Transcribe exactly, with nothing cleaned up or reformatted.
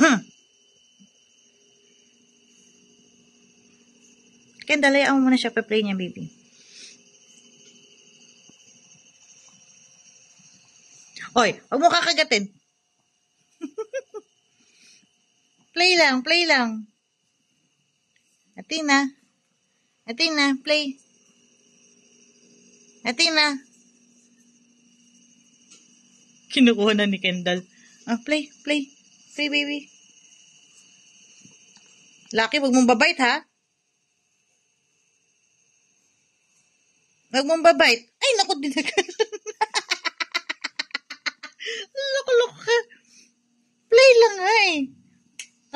Kaya dalayaan mo muna siya pa-play niya, baby. Hoy, huwag mo kakagatin. Play lang, play lang. Atina. Atina, play. Atina. Kinukuha na ni Kendall. Ah, play, play. Play, baby. Lucky, huwag mong babait, ha? Huwag mong babait. Ay, naku, dinagal. Loko-loko ka. Play lang, ay.